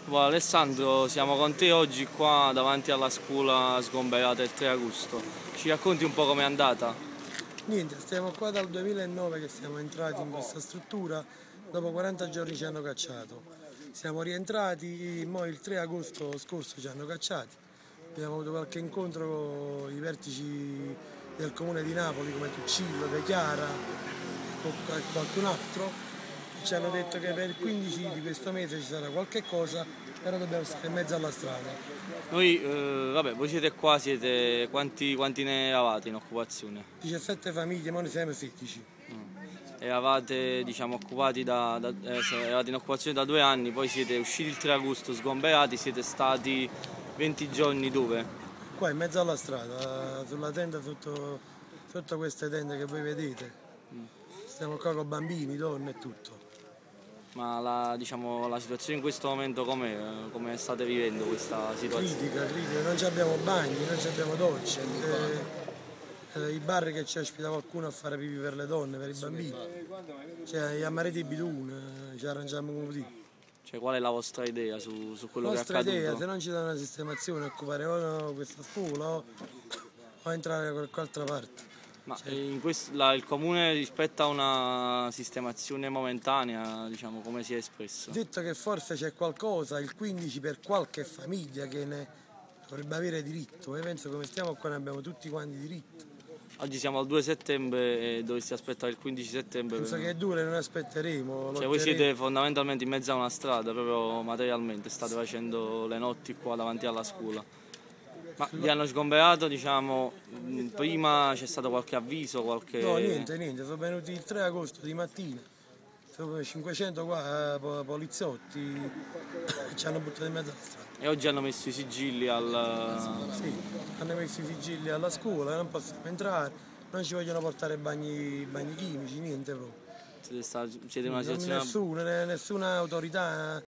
Alessandro, siamo con te oggi qua davanti alla scuola sgomberata il 3 agosto. Ci racconti un po' com'è andata? Niente, stiamo qua dal 2009 che siamo entrati in questa struttura, dopo 40 giorni ci hanno cacciato. Siamo rientrati, mo il 3 agosto scorso ci hanno cacciati. Abbiamo avuto qualche incontro con i vertici del comune di Napoli come Tuccillo, De Chiara e qualcun altro. Ci hanno detto che per il 15 di questo mese ci sarà qualche cosa, però dobbiamo stare in mezzo alla strada. Voi siete qua, quanti ne eravate in occupazione? 17 famiglie, ma noi siamo 16. Eravate, diciamo, eravate in occupazione da 2 anni, poi siete usciti il 3 agosto sgomberati, siete stati 20 giorni dove? Qua in mezzo alla strada, sulla tenda sotto queste tende che voi vedete. Stiamo qua con bambini, donne e tutto. Ma la situazione in questo momento com'è? Come state vivendo questa situazione? Critica, non abbiamo bagni, non abbiamo docce. I bar che ci ospita qualcuno a fare pipì per le donne, per i bambini. Cioè, gli ammareti bidun, ci arrangiamo come di. Cioè, qual è la vostra idea su quello che è Nostra idea, accaduto? se non ci dà una sistemazione, occupare o questa scuola o entrare da qualche altra parte. Ma il comune rispetto a una sistemazione momentanea, diciamo, come si è espresso? Detto che forse c'è qualcosa, il 15 per qualche famiglia che ne dovrebbe avere diritto, e penso come stiamo qua ne abbiamo tutti quanti diritto. Oggi siamo al 2 settembre e dovresti aspettare il 15 settembre. Penso che è duro e non aspetteremo. Cioè, voi siete fondamentalmente in mezzo a una strada, proprio materialmente, state facendo le notti qua davanti alla scuola. Ma vi hanno sgomberato, diciamo, prima c'è stato qualche avviso, qualche... No, niente, sono venuti il 3 agosto di mattina, sono 500 qua, poliziotti, ci hanno buttato in mezzo alla strada. E oggi hanno messo i sigilli al... Sì, hanno messo i sigilli alla scuola, non possiamo entrare, non ci vogliono portare bagni chimici, niente proprio. Siete in una situazione... Nessuna autorità